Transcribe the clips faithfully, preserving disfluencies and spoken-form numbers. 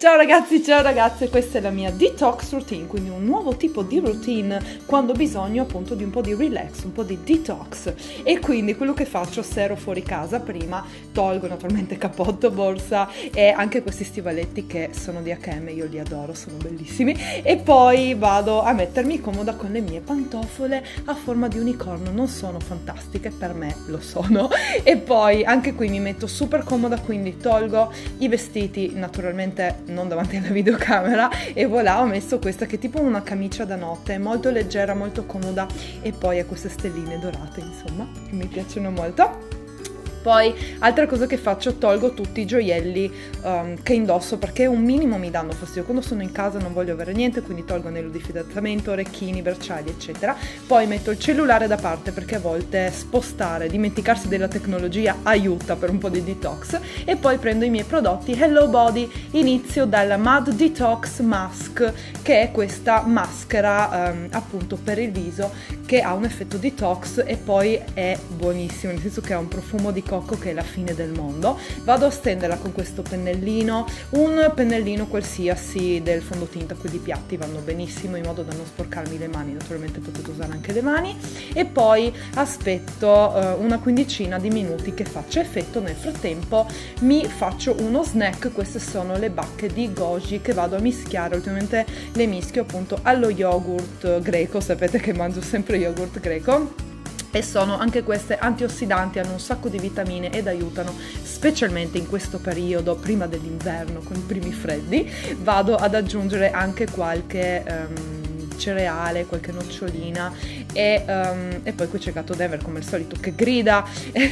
Ciao ragazzi, ciao ragazze, questa è la mia detox routine, quindi un nuovo tipo di routine quando ho bisogno appunto di un po' di relax, un po' di detox. E quindi quello che faccio se ero fuori casa prima, tolgo naturalmente cappotto, borsa e anche questi stivaletti che sono di H e M, io li adoro, sono bellissimi, e poi vado a mettermi comoda con le mie pantofole a forma di unicorno. Non sono fantastiche, per me lo sono, e poi anche qui mi metto super comoda, quindi tolgo i vestiti naturalmente non davanti alla videocamera e voilà, ho messo questa che è tipo una camicia da notte, molto leggera, molto comoda, e poi ha queste stelline dorate, insomma, che mi piacciono molto. Poi, altra cosa che faccio, tolgo tutti i gioielli um, che indosso, perché un minimo mi danno fastidio. Quando sono in casa non voglio avere niente, quindi tolgo anello di fidanzamento, orecchini, bracciali, eccetera. Poi metto il cellulare da parte, perché a volte spostare, dimenticarsi della tecnologia aiuta per un po' di detox. E poi prendo i miei prodotti Hello Body, inizio dalla Mud Detox Mask, che è questa maschera um, appunto per il viso, che ha un effetto detox e poi è buonissimo, nel senso che ha un profumo di cocco che è la fine del mondo. Vado a stenderla con questo pennellino, un pennellino qualsiasi del fondotinta, quelli piatti vanno benissimo, in modo da non sporcarmi le mani, naturalmente potete usare anche le mani, e poi aspetto uh, una quindicina di minuti che faccia effetto. Nel frattempo mi faccio uno snack. Queste sono le bacche di goji che vado a mischiare, ultimamente le mischio appunto allo yogurt greco, sapete che mangio sempre yogurt greco, e sono anche queste antiossidanti, hanno un sacco di vitamine ed aiutano specialmente in questo periodo prima dell'inverno con i primi freddi. Vado ad aggiungere anche qualche um, cereale, qualche nocciolina e, um, e poi qui c'è Gatto Denver come al solito che grida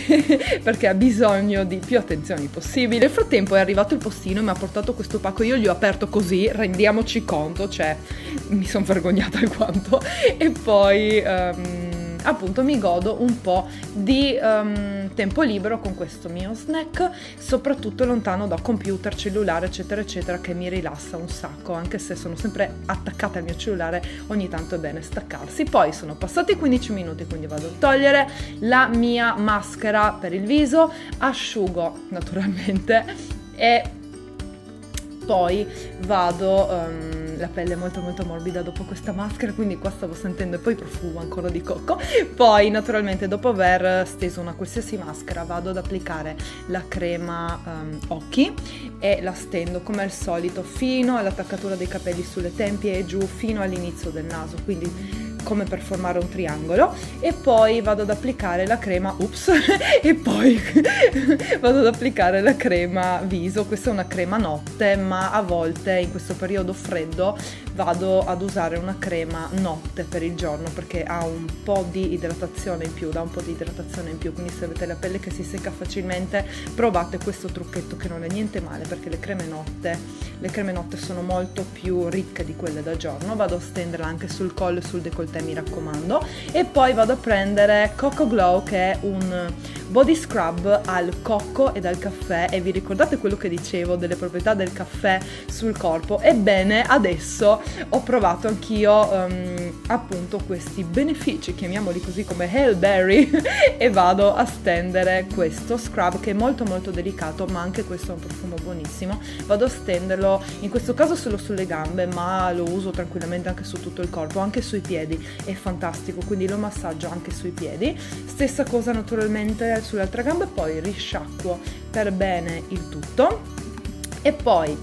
perché ha bisogno di più attenzioni possibili. Nel frattempo è arrivato il postino e mi ha portato questo pacco, io gli ho aperto così, rendiamoci conto, cioè mi sono vergognata alquanto, e poi um, appunto mi godo un po' di um, tempo libero con questo mio snack, soprattutto lontano da computer, cellulare, eccetera eccetera, che mi rilassa un sacco, anche se sono sempre attaccata al mio cellulare, ogni tanto è bene staccarsi. Poi sono passati quindici minuti, quindi vado a togliere la mia maschera per il viso, asciugo naturalmente e poi vado, um, la pelle è molto molto morbida dopo questa maschera, quindi qua stavo sentendo, e poi profumo ancora di cocco. Poi naturalmente dopo aver steso una qualsiasi maschera vado ad applicare la crema um, occhi e la stendo come al solito fino all'attaccatura dei capelli sulle tempie e giù fino all'inizio del naso, quindi come per formare un triangolo, e poi vado ad applicare la crema ups e poi vado ad applicare la crema viso. Questa è una crema notte, ma a volte in questo periodo freddo vado ad usare una crema notte per il giorno, perché ha un po' di idratazione in più, dà un po' di idratazione in più, quindi se avete la pelle che si secca facilmente provate questo trucchetto che non è niente male, perché le creme notte le creme notte sono molto più ricche di quelle da giorno. Vado a stenderla anche sul collo e sul décolleté, mi raccomando, e poi vado a prendere Coco Glow, che è un body scrub al cocco e al caffè, e vi ricordate quello che dicevo delle proprietà del caffè sul corpo? Ebbene adesso ho provato anch'io um, appunto questi benefici, chiamiamoli così, come Hailberry e vado a stendere questo scrub che è molto molto delicato, ma anche questo è un profumo buonissimo. Vado a stenderlo in questo caso solo sulle gambe, ma lo uso tranquillamente anche su tutto il corpo, anche sui piedi, è fantastico, quindi lo massaggio anche sui piedi. Stessa cosa naturalmente sull'altra gamba, poi risciacquo per bene il tutto e poi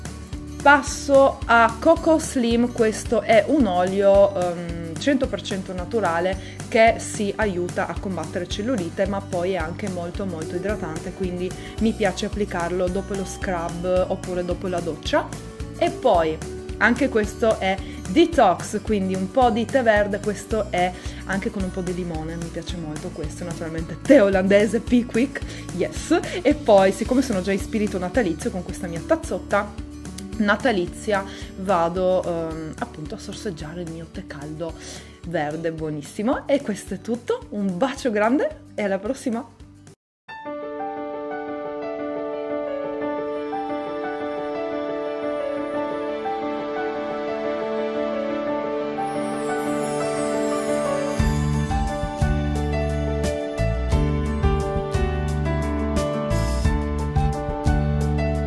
passo a Coco Slim. Questo è un olio um, cento per cento naturale che si aiuta a combattere cellulite, ma poi è anche molto molto idratante, quindi mi piace applicarlo dopo lo scrub oppure dopo la doccia. E poi anche questo è detox, quindi un po' di tè verde, questo è anche con un po' di limone, mi piace molto questo, naturalmente tè olandese Pickwick, yes. E poi, siccome sono già in spirito natalizio, con questa mia tazzotta natalizia vado um, appunto a sorseggiare il mio tè caldo verde buonissimo. E questo è tutto, un bacio grande e alla prossima!